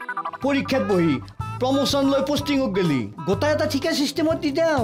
পৰীক্ষাত বহি প্ৰমোশন লৈ পোষ্টিঙত গেলি গোটাই এটা ঠিকা সিস্টেমত দি দেও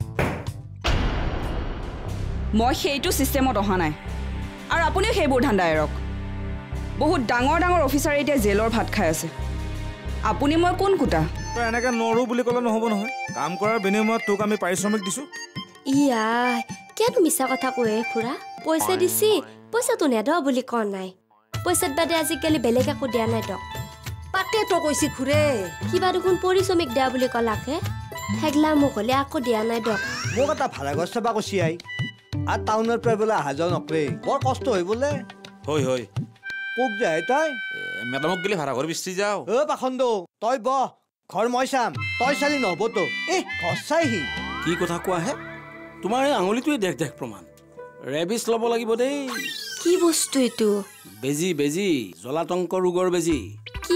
মই সেইটো সিস্টেমত অহা নাই আৰু আপুনিও সেইবোৰ ধান্দা এৰক বহুত ডাঙৰ ডাঙৰ অফিচাৰ এতিয়া জেলৰ ভাত খাই আছে আপুনি মই কোন কুটা তই এনেকে নৰো বুলি ক'লে নহ'ব নহয় কাম কৰাৰ বিনিময়ত তোক আমি পাৰিশ্ৰমিক দিছো ইয়া কিয়নো মিছা কথা কয়ে খুৰা পইচা দিছি পইচাটো নেদ বুলি কোৱা নাই পইচাত বাদে আজিকালি বেলেগ একো দিয়া নাই দক তাকেতো কৈছি খুৰে কিবা দেখোন পৰিশ্ৰমিক দিয়া বুলি ক'লাকে হেগলা মোক হ'লে আকৌ দিয়া নাই দক মোক এটা ভাড়া ঘৰ চাবা কৈছি আই আৰু টাউনৰ পৰা বোলে অহা যোৱা নকৰে বৰ কষ্ট হয় বোলে হয় হয় কোক যায় তই মেডামক গেলি ভাড়া ঘৰ বিচৰি যাও পাখন্দ তই বহ ঘৰ মই চাম তই চালি নহবতো ঘৰ চাইহি কি কথা কোৱা হে তোমাৰ এই আঙুলিটোৱে দেখ দেখ প্ৰমাণ ৰেবিছ ল'ব লাগিব দেই কি বস্তু এইটো বেজি বেজি জলাতংক ৰোগৰ বেজি কি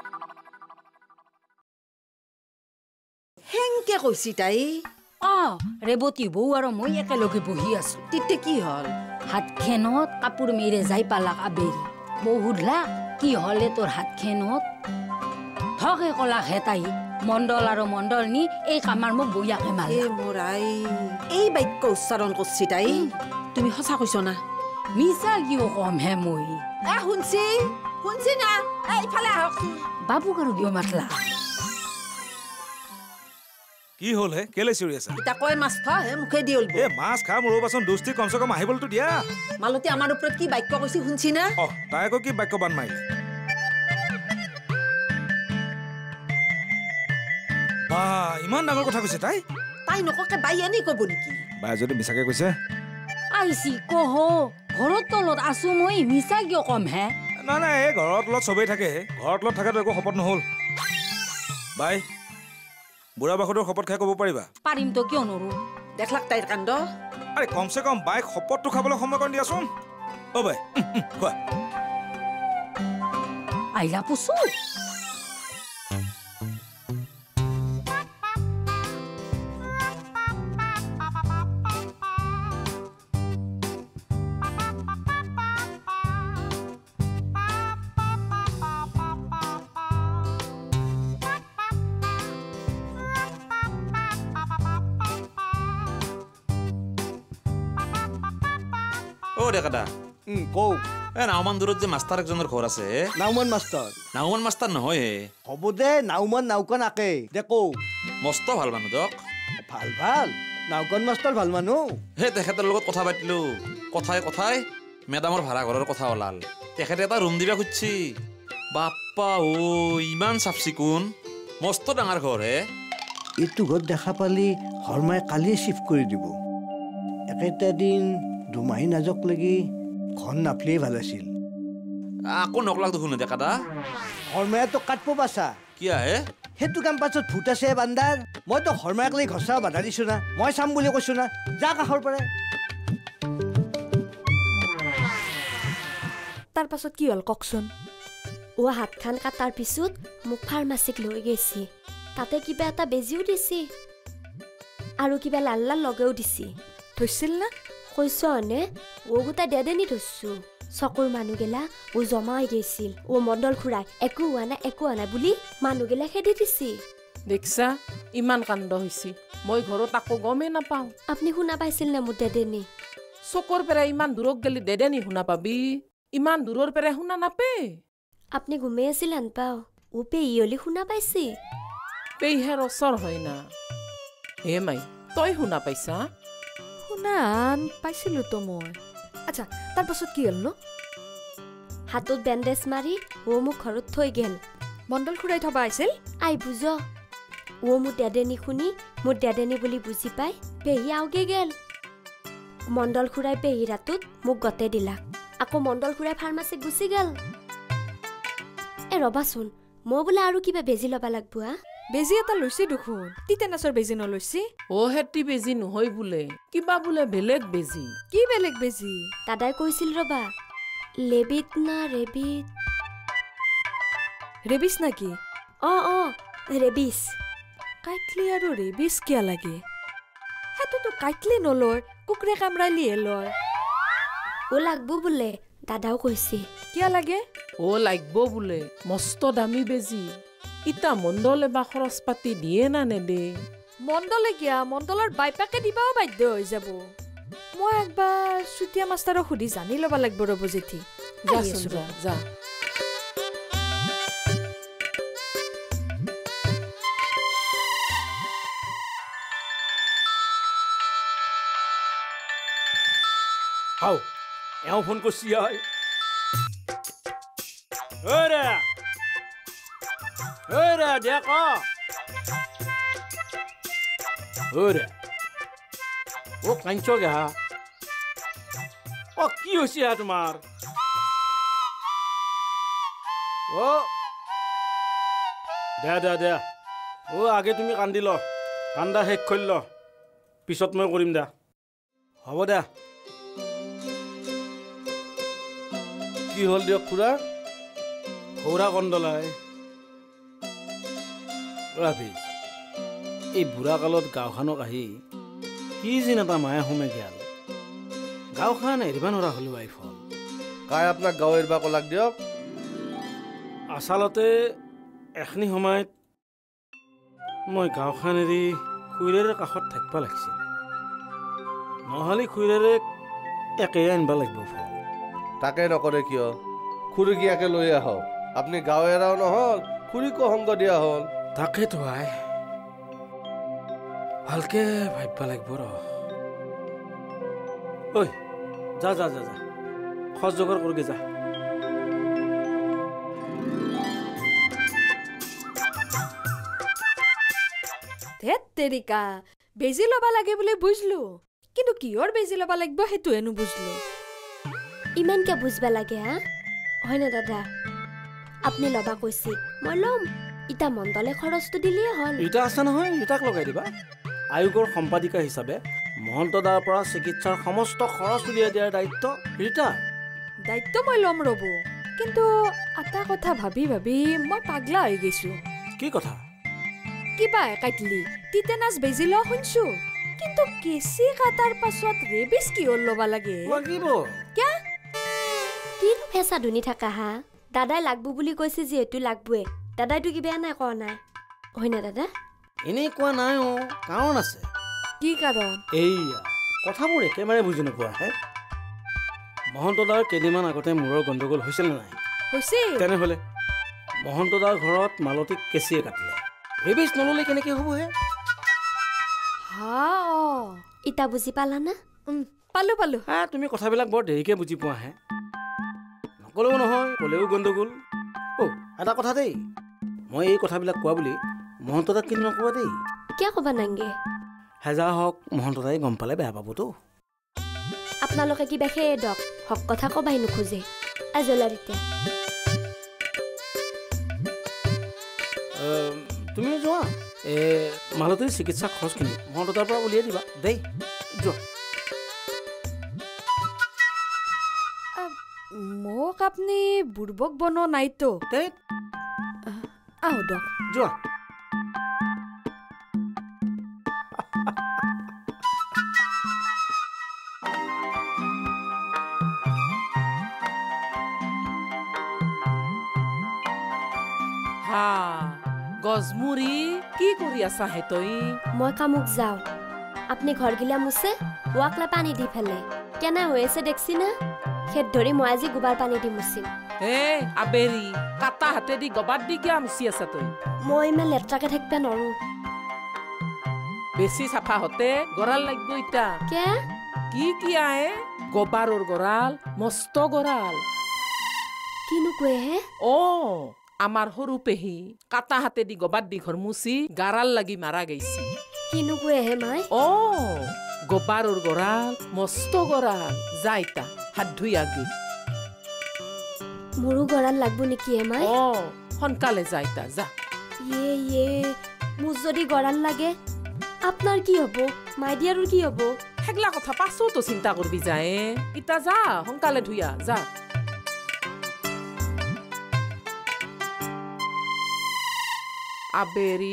হেংকে কৈছি তাই ৰেবতী বৌ আৰু মই একেলগে বহি আছো তিতে কি হল হাতখেনত কাপোৰ মেৰে যাই পালাক আবেৰি বৌ সুধলা কি হলে তোৰ হাতখেনত থকে কলাক হে তাই মণ্ডল আৰু মণ্ডল নি এই কামাৰ মোক বৈয়াকে মাল মোৰাই এই বাক্য উচ্চাৰণ কৰছি তাই তুমি সঁচা কৈছ না মিছা কিয় কম হে মই শুনছি না এইফালে আহকচোন বাবুক আৰু কিয় মাতলা কি হল হে কেলে চিঞৰি আছা ইতা কয় মাছ খা হে মুখে দি উলব মাছ খা মোৰ বাচন দোস্তি কমসে কম আহিবলতো দিয়া মালতী আমাৰ ওপৰত কি বাক্য কৈছি শুনছি না তাই আকৌ কি বাক্য বান মাৰিলে বা ইমান ডাঙৰ কথা কৈছে তাই নককে বাই এনে কব নেকি বাই যদি মিছাকে কৈছে আইছি কহ ঘৰৰ তলত আছো মই মিছা কিয় কম হে নাই এই ঘৰৰ তলত চবেই থাকে ঘৰৰ তলত থকাটো একো শপত নহল বাই বুঢ়া বাসুদেৰ শপত খাই ক'ব পাৰিবা পাৰিম তো কিয় নৰো দেখলাক তাইৰ কাণ্ড আৰে কমসে কম বাইক শপতটো খাবলৈ সময় কণ দিয়াচোন বাই কোৱা আইলা পুছু দেখাদা কৌ নাওমান দূৰত যে মাষ্টাৰ একজনৰ ঘৰ আছে নাওমান মাষ্টাৰ নহয় হ'ব দে নাওমান নাওকন আকে দে কৌ মস্ত ভাল মানুহ দক ভাল নাওকন মাষ্টাৰ ভাল মানুহ সেই তেখেতৰ লগত কথা পাতিলো কথাই মেডামৰ ভাড়া ঘৰৰ কথা ওলাল তেখেতে এটা ৰুম দিবা খুজিছি বাপ্পা ইমান চাফ চিকুণ মস্ত ডাঙৰ ঘৰ হে এইটো ঘৰ দেখা পালি শৰ্মাই কালিয়ে চিফ্ট কৰি দিব একেটা দিন দুমাহী নাজক লাগি ঘৰ নাপলিয়ে ভাল আছিল আকৌ নকলাক দেখোন দেখাদা শৰ্মায়ে তো কাটব বাচা কিয় হে সেইটো কাম পাছত ভূত আছে বান্দাৰ মইতো শৰ্মাক লৈ ঘৰ চাব বাধা দিছো না মই চাম বুলি কৈছো না যা কাষৰ পৰা তাৰ পাছত কি হ'ল কওকচোন হাতখান কাটাৰ পিছত মোক ফাৰ্মাচীক লৈ গৈছি তাতে কিবা এটা বেজিও দিছি আৰু কিবা লাল লগাও দিছি থৈছিল না কৈছ নে গোটাই দেদেনি থৈছো চকুৰ মানুহগেলা জমা হৈ গৈছিল মণ্ডল খুৰাই একো হোৱা নাই বুলি মানুহগেলা খেদি দিছি দেখছা ইমান কাণ্ড হৈছি মই ঘৰত আকৌ গমেই নাপাওঁ আপুনি শুনা পাইছিল নে মোৰ দেদেনি চকুৰ পৰা ইমান দূৰক গেলি দেদেনি শুনা পাবি ইমান দূৰৰ পৰা শুনা নাপে আপুনি ঘুমাই আছিল আন পাও পেহী হলি শুনা পাইছি পেহীৰ ওচৰ হয় না হে মাই তই শুনা পাইছা শুনান পাইছিলো তো মই আচ্ছা তাৰ পাছত কি হ'ল ন হাতত বেণ্ডেজ মাৰি মোক ঘৰত থৈ গেল মণ্ডল খুৰাই থবা আছিল আই বুজ মোৰ দেদেনি শুনি মোৰ দেদেনি বুলি বুজি পাই পেহী আউগে গেল মণ্ডল খুৰাই পেহীৰ হাতত মোক গতে দিলা আকৌ মণ্ডল খুৰাই ফাৰ্মাচীত গুচি গেল ৰবাচোন মই বোলে আৰু কিবা বেজি ল'বা লাগব বেজি এটা লৈছি দেখোন টিটেনাছৰ বেজি নলৈছি হেতি বেজি নহয় বোলে কিবা বোলে বেলেগ বেজি কি বেলেগ বেজি দাদাই কৈছিল ৰবা লেবিট না ৰেবিছ নাকি ৰেবিছ কাইটলি আৰু ৰেবিছ কিয় লাগে সেইটোতো কাইটলি নলয় কুকুৰে কামৰালিহে লয় লাগব বোলে দাদাও কৈছে কিয় লাগে লাগব বোলে মস্ত দামী বেজি ইটা মণ্ডলে বা খৰচ পাতি দিয়ে না নেদে মণ্ডলে কিয়া মণ্ডলৰ বাইপাকে দিবাও বাধ্য হৈ যাব মই একবাৰ চুতীয়া মাষ্টাৰক সুধি জানি ল'ব লাগিব ৰ'ব জেঠি যাচোন যা যা হাও এওঁ ফোন কৰিছি হয় দে ক ও কাঞ্চ গা কি হৈছে তোমাৰ ও দে ও আগে তুমি কান্দি ল কান্দা শেষ কৰি ল পিছত মই কৰিম দে হ'ব দে কি হ'ল দিয়ক খুৰা সৌৰা কন্দলাই এই বুঢ়া কালত গাঁওখনক আহি কি যেন এটা মায়ে সোমে গেল গাঁওখন এৰিব নোৱাৰা হ'লো আইফল কাই আপোনাক গাঁও এৰিব কলাক দিয়ক আচলতে এখিনি সময়ত মই গাঁওখন এৰি খুৰীৰে কাষত থাকিব লাগিছিল নহ'লে খুৰীৰে একে আনিব লাগিব ফল তাকে নকৰে কিয় খুৰীক ইয়াকে লৈ আহক আপুনি গাঁও এৰাও নহ'ল খুৰীকো সংগ দিয়া হ'ল তাকেতো আই ভালকে ভাবিব লাগিব ৰ ঐ যা যা যা যা খৰচ জোগাৰ কৰগে যা ধেত তেৰিকা বেজি ল'ব লাগে বুলি বুজিলো কিন্তু কিহৰ বেজি ল'ব লাগিব সেইটোহে নুবুজিলো ইমানকে বুজিব লাগে হা হয়নে দাদা আপুনি ল'বা কৈছে মই ল'ম ইটা মণ্ডলে খৰচটো দিলেই হ'ল ইটা আছে নহয় ইটাক লগাই দিবা আয়োগৰ সম্পাদিকা হিচাপে মহন্ত দাৰ পৰা চিকিৎসাৰ সমস্ত খৰচ উলিয়াই দিয়াৰ দায়িত্ব ৰীতাৰ দায়িত্ব মই ল'ম ৰ'ব কিন্তু এটা কথা ভাবি ভাবি মই পাগলা হৈ গৈছো কি কথা কিবা কাটলি টিটেনাছ বেজি ল শুনছো কিন্তু কেঁচি কাটাৰ পাছত ৰেবিছ কিয় ল'ব লাগে লাগিব কিয় কিনো ফেঁচা ধুনি থাকা হা দাদাই লাগব বুলি কৈছে যিহেতু লাগবই দাদাইতো কি বেয়া নাই কোৱা নাই হয় না দাদা এনেই কোৱা নাই কাৰণ আছে কি কাৰণ এইয়া কথাবোৰ একেবাৰে বুজি নোপোৱা হে মহন্ত দাৰ কেইদিনমান আগতে মূৰৰ গণ্ডগোল হৈছিল নে নাই হৈছে তেনেহ'লে মহন্ত দাৰ ঘৰত মালতীক কেঁচিয়ে কাটিলে ৰেবিছ নল'লে কেনেকৈ হ'ব হে হা ইটা বুজি পালা না পালো পালো হা তুমি কথাবিলাক বৰ দেৰিকৈ বুজি পোৱা হে নকলেও নহয় ক'লেও গণ্ডগোল এটা কথা দেই মই এই কথাবিলাক কোৱা বুলি মহন্ত দাক কিন্তু নকবা দেই কিয় ক'বা নাংগে হেজাৰ হওক মহন্ত দাই গম পালে বেয়া পাবতো আপোনালোকে কিবা খেয়ে দক হক কথা ক'বাই নোখোজে আজলাৰিতে তুমি যোৱা মালতীৰ চিকিৎসা খৰচখিনি মহন্ত দাৰ পৰা উলিয়াই দিবা দেই যোৱা মোক আপুনি বুৰ্বক বনোৱা নাইতো দেই আহ দক যোৱা হা গজমুৰি কি কৰি আছা হে তই মই কামক যাওঁ আপুনি ঘৰ গিলা মুছে ৱাকলা পানী দি ফেলে কেনে হৈ আছে দেখছি না খেত ধৰি মই আজি গোবৰ পানী দি মুচিম আবেৰি কাটা হাতে দি গবাৰ দি কিয় মুচি আছা তই মই ইমান লেতেৰাকে থাকিব নোৱাৰো বেছি চাফা হতে গৰাল লাগিব ইটা কি আহে গবাৰৰ গৰাল মস্ত গৰাল কিনো কয় হে আমাৰ সৰু পেহী কাটা হাতে দি গবাৰ দি ঘৰ মুচি গাৰাল লাগি মাৰা গৈছি কিনো কয় হে মাই গবাৰৰ গৰাল মস্ত গৰাল যা ইটা হাত ধুই আগে মোৰো গৰাল লাগব নেকি হে মাই সোনকালে যা ইটা যা মোৰ যদি গৰাল লাগে আপনাৰ কি হব মাই দিয়াৰৰ কি হব হেগলা কথা পাছতো চিন্তা কৰবি যায় ইটা যা সোনকালে ধুইয়া যা আবেৰি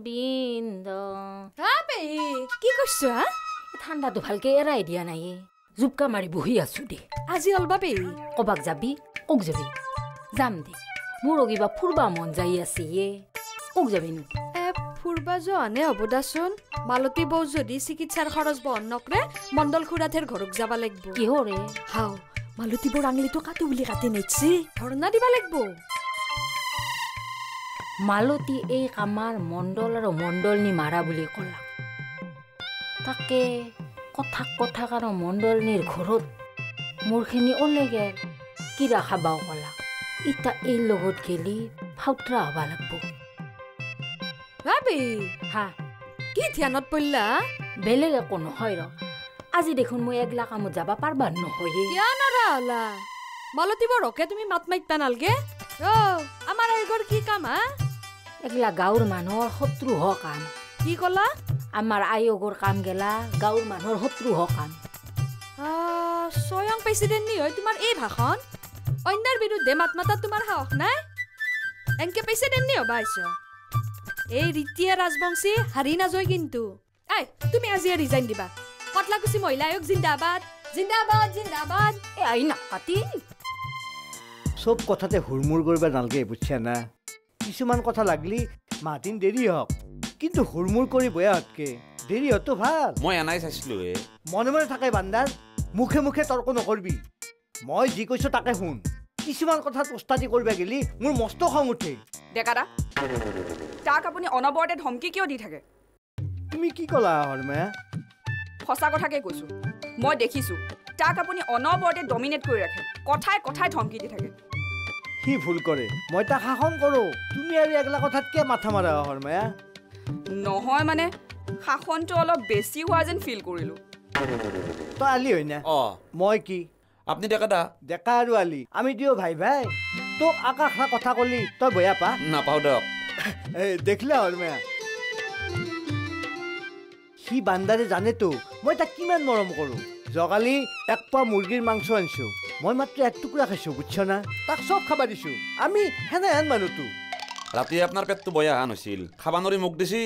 কি কৈছো ঠাণ্ডাটো ভালকে এৰাই দিয়া নাই জুপকা মাৰি বহি আছো দে আজি অলবাবি কবাক যাবি কক যাবি যাম দে মোৰ কিবা ফুৰবা মন যাই আছে কক যাবি নো ফুৰবা যোৱানে হ'ব দাচোন মালতী বৌ যদি চিকিৎসাৰ খৰচ বহন নকৰে মণ্ডল খুৰাথেৰ ঘৰক যাবা লাগিব কিহৰে হাও মালতী বৌৰ আঙলিটো কাটো বুলি কাটি নেছি ধৰ্ণা দিবা লাগিব মালতী এই কামাৰ মণ্ডল আৰু মণ্ডলনি মাৰা বুলি ক'লা তাকে কথা আৰু মণ্ডলনিৰ ঘৰত মোৰখিনি ওলে গেল কিৰা খাবাও ক'লা ইতা এই লগত গেলি ফাউতৰা হবা লাগব ভাবি হা কি ধ্যানত পড়লা বেলেগ একো নহয় ৰ আজি দেখোন মই একলা কামত যাবা পাৰবা নহয়ে কিয় নৰা হলা মালতী বৌৰকে তুমি মাত মাৰিবা নালগে আমাৰ আইগৰ কি কাম হা একলা গাঁৱৰ মানুহৰ শত্ৰু হ কাম কি কলা আমাৰ আয়োগৰ কাম গেলা গাঁৱৰ মানুহৰ শত্ৰু হ কাম স্বয়ং প্ৰেচিডেণ্ট নি হয় তোমাৰ এই ভাষণ অন্যাৰ বিৰুদ্ধে মাত মাতা তোমাৰ সাহস নাই এনকে প্ৰেচিডেণ্ট নি হবা আহিছ এই ৰীতিয়ে ৰাজবংশী হাৰি নাযায় কিন্তু তুমি আজি ৰিজাইন দিবা কটলাকুছি মহিলা আয়োগ জিন্দাবাদ জিন্দাবাদ জিন্দাবাদ আই না কাটি সব কথাতে হুৰমুৰ কৰিব নালগে বুঝছা না কিছুমান কথা লাগলি মাতিন দেৰি হওক কিন্তু হুৰমুৰ কৰি বয়াতকে দেৰি হতো ভাল মই এনাই চাইছিলো মনে মনে থাকে বান্দাৰ মুখে মুখে তৰ্ক নকৰবি মই যি কৈছো তাকে শুন কিছুমান কথাত উস্তাদি কৰিব গেলি মোৰ মস্ত খং উঠে ডেকাদা তাক আপুনি অনবৰতে ধমকি কিয় দি থাকে তুমি কি কলা হৰমায়া সঁচা কথাকে কৈছো মই দেখিছো তাক আপুনি অনবৰতে ডমিনেট কৰি ৰাখে কথাই ধমকি দি থাকে সি ভুল কৰে মই তাক শাসন কৰো তুমি আৰু একলা কথাত কিয় মাথা মাৰা হৰমায়া নহয় মানে শাসনটো অলপ বেছি হোৱা যেন ফিল কৰিলো তই আলি হয় না মই কি আপনি ডেকাদা ডেকা আৰু আলি আমি দিও ভাই তোক আকাশা কথা কলি তই বয়া পা নাপাও দক দেখিলা হৰমায়া সি বান্দাৰে জানেতো মই তাক কিমান মৰম কৰো জগালি এক পোৱা মুৰ্গীৰ মাংস আনিছো মই মাত্ৰ এক টুকুৰা খাইছো বুঝছ না তাক চব খাবা দিছো আমি হেন মানুহটো ৰাতি আপোনাৰ পেটটো বয়া হান হৈছিল খাবা নৰি মুখ দিছি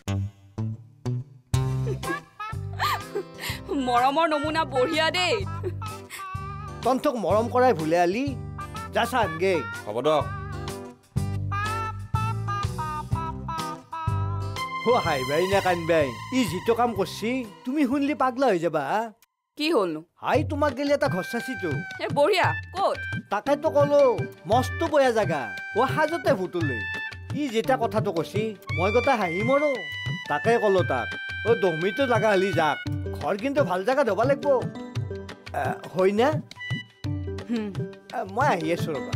মৰমৰ নমুনা বঢ়িয়া দেই তন্থক মৰম কৰাই ভুলে আলি যা চানগে হ'ব দক হাইবাই না কানবাই ই যিটো কাম কৰছি তুমি শুনলি পাগলা হৈ যাবা কি হলনো হাই তোমাক গেলি এটা ঘৰ চাচিতো বঢ়িয়া ক'ত তাকেতো কলো মস্ত বয়া জাগা হাজতে ভুতুলে ই যেটা কথাটো কৈছি মই গোটা হাঁহি মৰো তাকে কলো তাক দহমিতো জাগা হলি যাক ঘৰ কিন্তু ভাল জাগাত হবা লাগব হয় না মই আহি আছো ৰবা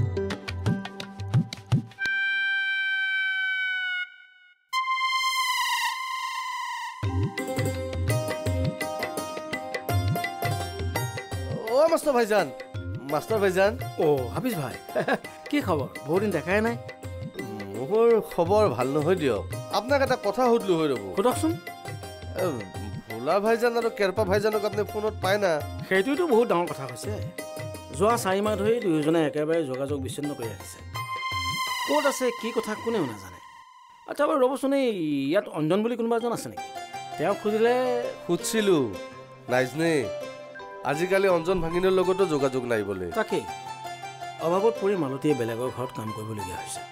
মাস্টাৰ ভাইজান হাফিজ ভাই কি খবৰ বহুত দিন দেখাই নাই মোৰ খবৰ ভাল নহয় দিয়ক আপোনাক এটা কথা সুধিলো হৈ ৰ'ব সোধকচোন ভোলা ভাইজান আৰু কেৰপা ভাইজানক আপুনি ফোনত পায় না সেইটোতো বহুত ডাঙৰ কথা হৈছে যোৱা 4 মাহ ধৰি দুয়োজনে একেবাৰে যোগাযোগ বিচ্ছিন্ন কৰি ৰাখিছে ক'ত আছে কি কথা কোনেও নাজানে আচ্ছা বাৰু ৰ'বচোন ইয়াত অঞ্জন বুলি কোনোবা এজন আছে নেকি তেওঁক সুধিলে সুধিছিলো নাইজনে আজিকালি অঞ্জন ভাঙিনৰ লগতো যোগাযোগ নাই বোলে তাকেই অভাৱত পৰি মালতীয়ে বেলেগৰ ঘৰত কাম কৰিবলগীয়া হৈছে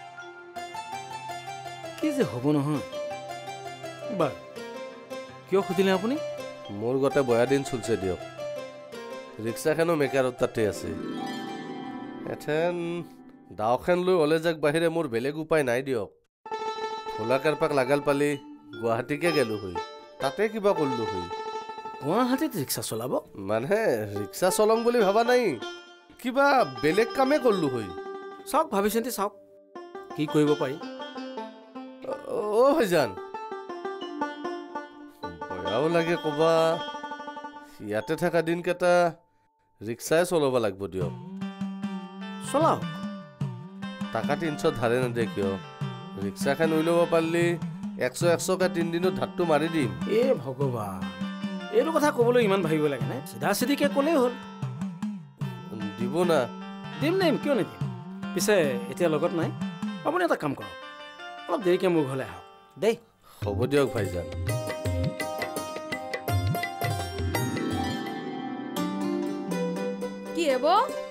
কি যে হ'ব নহয় বাৰু কিয় সুধিলে আপুনি মোৰ গোটেই বয়া দিন চলছে দিয়ক ৰিক্সাখনো মেকাৰত তাতে আছে এথেন দাওখান লৈ ওলে যাক বাহিৰে মোৰ বেলেগ উপায় নাই দিয়ক ভোলা কাৰপাক লাগাল পালি গুৱাহাটীকে গেলো হৈ তাতে কিবা কৰিলো হৈ গুৱাহাটীত ৰিক্সা চলাব মানে ৰিক্সা চলাম বুলি ভাবা নাই কিবা বেলেগ কামে কৰিলো হৈ চাওক ভাবি চিন্তি চাওক কি কৰিব পাৰি ভাইজান বয়াও লাগে কবা ইয়াতে থকা দিনকেইটা ৰিক্সাই চলাব লাগিব দিয়ক চলাওক টাকা 300 ধাৰে নেদে কিয় ৰিক্সাখন লৈ ল'ব পাৰিলে 100কে 3 দিনত ধাৰটো মাৰি দিম ভগৱান এইটো কথা ক'বলৈ ইমান ভাবিব লাগে নে চিধা চিধিকে ক'লেই হ'ল দিব না দিম কিয় নিদিম পিছে এতিয়া লগত নাই আপুনি এটা কাম কৰক অলপ দেৰিকে মোৰ ঘৰলৈ আহক দেই হ'ব দিয়ক ভাইজান হ'ব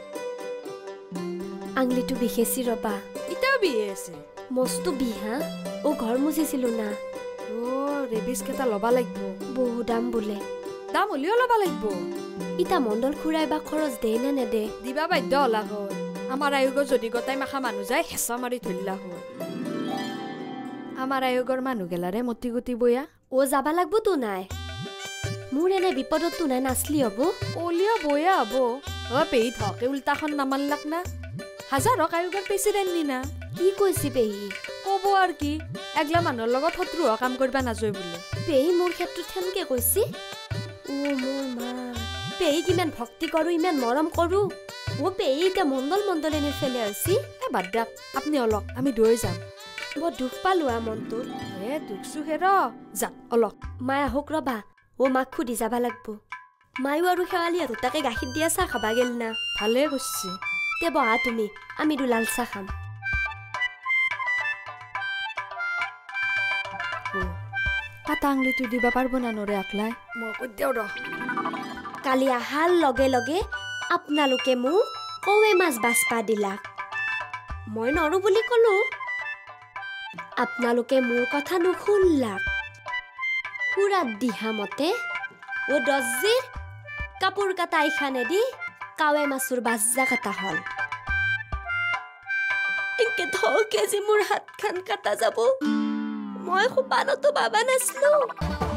আঙলিটো বিশেছি ৰবা ইটাও বিহে আছে মস্তো বিহা ও ঘৰ মুচিছিলো না ৰেবিছ কেইটা ল'বা লাগিব বহু দাম বোলে দাম হ'লেও ল'বা লাগিব ইটা মণ্ডল খুৰাই বা খৰচ দে নে নেদে দিবা বাধ্য হ'লা হ'ল আমাৰ আয়োগৰ যদি গোটাই মাখা মানুহ যায় হেঁচা মাৰি ধৰিলা হ'ল আমাৰ আয়োগৰ মানুহগেলাৰে মতি গুটি বয়া যাবা লাগবতো নাই মোৰ এনে বিপদততো নাই নাচলি হ'ব অলিয়া বয়া হ'ব পেহী ধকে উল্টাখন নামানলাক না হাজাৰক আয়োগৰ প্ৰেচিডেণ্ট নিনা কি কৈছি পেহী ক'ব আৰু কি এগলা মানুহৰ লগত শত্ৰু হোৱা কাম কৰিবা নাযায় বোলে পেহী মোৰ ক্ষেত্ৰত সেনকে কৈছি মোৰ মা পেহী কিমান ভক্তি কৰো ইমান মৰম কৰো পেহী এতিয়া মণ্ডলেনিৰ ফেলে হৈছি বাদ দিয়ক আপুনি অলক আমি দুয়ো যাম বৰ দুখ পালো মনটোত দুখ চুখে যাক অলক মায়ে আহক ৰবা মাক সুধি যাবা লাগব মায়ো আৰু শেৱালি দুটাকে গাখীৰ দিয়া চাহ খাবা গেল না ভালে কৈছি তে বহা তুমি আমি লাল চাহ খাম কাটা আঙুলিটো দিবা পাৰব না নৰে আকলাই মই কৈ দিওঁ কালি আহাৰ লগে লগে আপোনালোকে মোক কৌৱে মাছ বাচপা দিলাক মই নৰো বুলি কলো আপোনালোকে মোৰ কথা নুশুনলাক পুৰাত দিহা মতে দৰ্জিৰ কাপোৰ কাটা ইখানেদি কাৱে মাছৰ বাজ্জা কাটা হল এনকে ধকে যে মোৰ হাতখান কাটা যাব মই খুপানতো বাবা নাছিলো